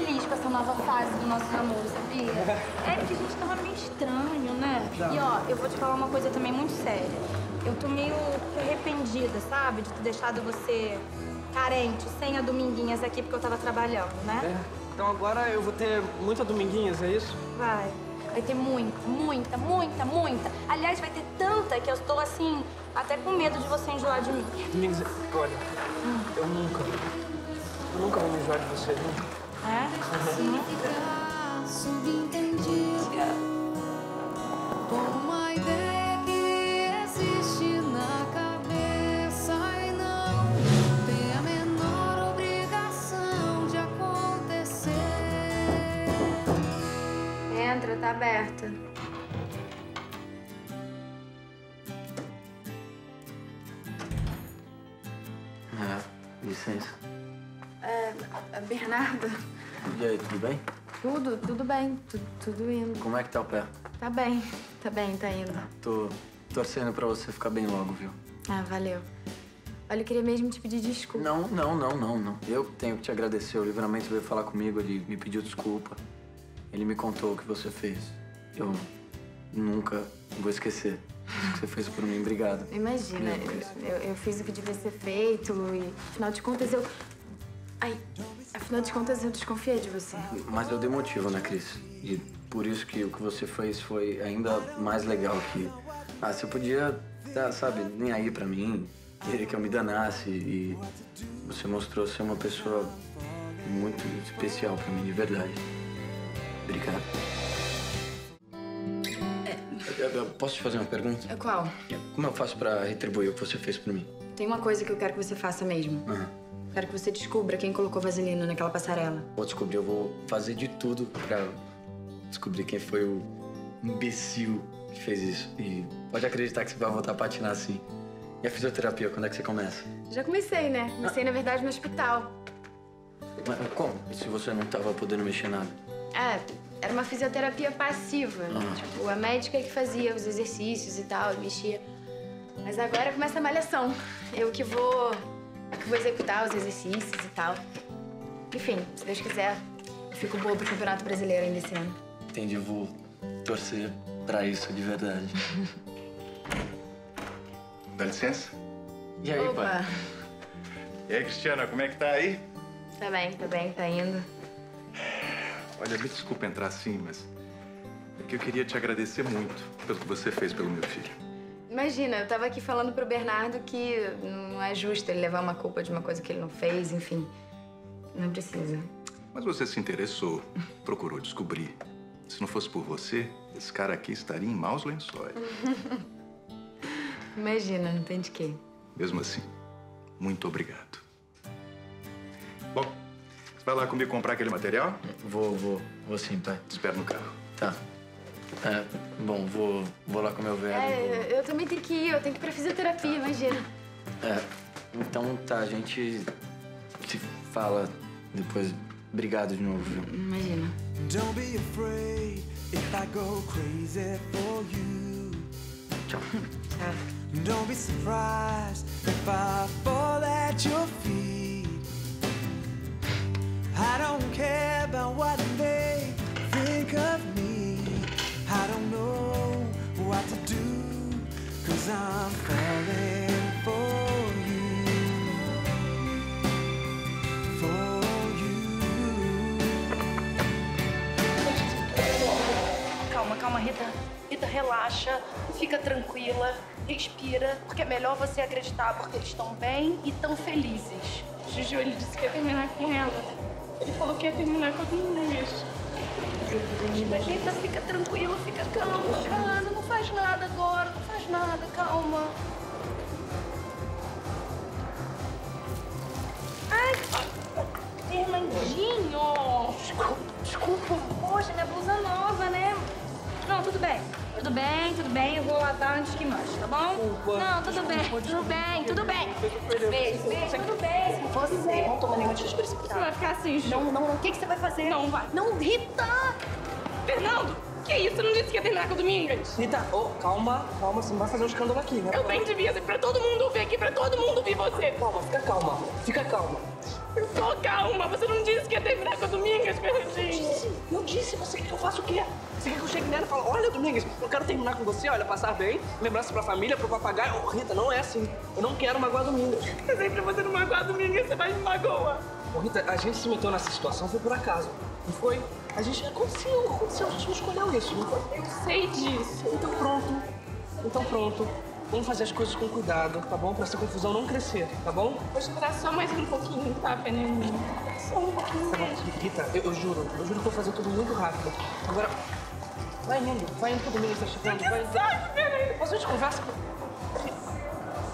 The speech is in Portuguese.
feliz com essa nova fase do nosso namoro, sabia? É porque a gente tava meio estranho, né? E ó, eu vou te falar uma coisa também muito séria. Eu tô meio arrependida, sabe? De ter deixado você carente, sem a Dominguinhas aqui, porque eu tava trabalhando, né? É. Então agora eu vou ter muita Dominguinhas, é isso? Vai. Vai ter muita, muita, muita, muita. Aliás, vai ter tanta que eu estou, assim, até com medo de você enjoar de mim. Domingues, olha, eu nunca vou me enjoar de você, nunca. É? Sim. Subentendida por uma ideia que existe na cabeça e não tem a menor obrigação de acontecer. Entra, tá aberta. Licença. Bernardo. E aí, tudo bem? Tudo bem. Tudo indo. Como é que tá o pé? Tá bem, tá indo. Tô torcendo pra você ficar bem logo, viu? Ah, valeu. Olha, eu queria mesmo te pedir desculpa. Não. Eu tenho que te agradecer. O Livramento veio falar comigo, ele me pediu desculpa. Ele me contou o que você fez. Eu nunca vou esquecer o que você fez por mim. Obrigado. Imagina, eu fiz o que devia ser feito e, afinal de contas, eu desconfiei de você. Mas eu dei motivo, né, Cris? E por isso que o que você fez foi ainda mais legal que... você podia estar, sabe, nem aí pra mim, querer que eu me danasse. E você mostrou ser uma pessoa muito especial pra mim, de verdade. Obrigado. Eu posso te fazer uma pergunta? Qual? Como eu faço pra retribuir o que você fez por mim? Tem uma coisa que eu quero que você faça mesmo. Quero que você descubra quem colocou vaselina naquela passarela. Vou descobrir, eu vou fazer de tudo pra descobrir quem foi o imbecil que fez isso. E pode acreditar que você vai voltar a patinar assim. E a fisioterapia, quando é que você começa? Já comecei, né? Comecei, na verdade, no hospital. Mas como? Se você não tava podendo mexer nada? Era uma fisioterapia passiva. Tipo, a médica que fazia os exercícios e tal, mexia. Mas agora começa a malhação. Eu que vou executar os exercícios e tal. Enfim, se Deus quiser, eu fico boa pro Campeonato Brasileiro ainda esse ano. Entendi, eu vou torcer pra isso de verdade. Dá licença? E aí, Opa. pai? E aí, Cristiana, como é que tá aí? Tá bem, tá indo. Olha, me desculpa entrar assim, mas é que eu queria te agradecer muito pelo que você fez pelo meu filho. Imagina, eu tava aqui falando pro Bernardo que não é justo ele levar uma culpa de uma coisa que ele não fez, enfim. Não precisa. Mas você se interessou, procurou descobrir. Se não fosse por você, esse cara aqui estaria em maus lençóis. Imagina, não tem de quê. Mesmo assim, muito obrigado. Bom, você vai lá comigo comprar aquele material? Vou sim, pai. Te espero no carro. Tá. Bom, vou lá com o meu velho. Eu também tenho que ir, eu tenho que ir pra fisioterapia, imagina. Então tá, a gente se fala depois. Obrigado de novo, viu? Imagina. Don't be afraid if I go crazy for you. Tchau. Tchau. Don't be surprised if I fall at your feet. I don't care about what they think of me. I don't know what to do, 'cause I'm falling for you. For you. Calma, Rita. Rita, relaxa, fica tranquila, respira, porque é melhor você acreditar, porque eles estão bem e estão felizes. Juju, ele disse que ia terminar com ela. Ele falou que ia terminar com a Dominguinhas. Mas, Rita, fica tranquila, fica calma, não faz nada agora, não faz nada, calma. Ai, Fernandinho! Desculpa. Poxa, minha blusa nova, né? Não, tudo bem, eu vou lavar antes que manche, tá bom? Não, tudo bem. Beijo, tudo bem. Você não toma nenhuma atitude precipitada. Você vai ficar assim, Ju. Não. O que você vai fazer? Não vai. Não, Rita! Fernando, que isso? Você não disse que ia terminar com o Domingas? Rita, calma, você não vai fazer um escândalo aqui, né? Eu bem devia ser pra todo mundo ouvir aqui, pra todo mundo ouvir você. Calma, fica calma. Eu tô calma, você não disse que ia terminar com o Domingas, Fernando. se você quer que eu faça o quê? Você quer que eu chegue nela e fale, olha, Domingues, eu quero terminar com você, olha, passar bem, lembrança pra família, pro papagaio. Ô, Rita, não é assim. Eu não quero magoar Domingues. Eu sempre você não magoar Domingues, você vai me magoar. Ô, Rita, a gente se meteu nessa situação, foi por acaso. Não foi? A gente aconteceu, a gente não escolheu isso, não foi? Eu sei disso. Então pronto. Vamos fazer as coisas com cuidado, tá bom? Pra essa confusão não crescer, tá bom? Vou esperar só mais um pouquinho, tá, Peninha? Só um pouquinho. Tá bom, Rita, eu juro que eu vou fazer tudo muito rápido. Agora, vai indo que o Domingues tá chegando. Vai indo. Depois a gente conversa.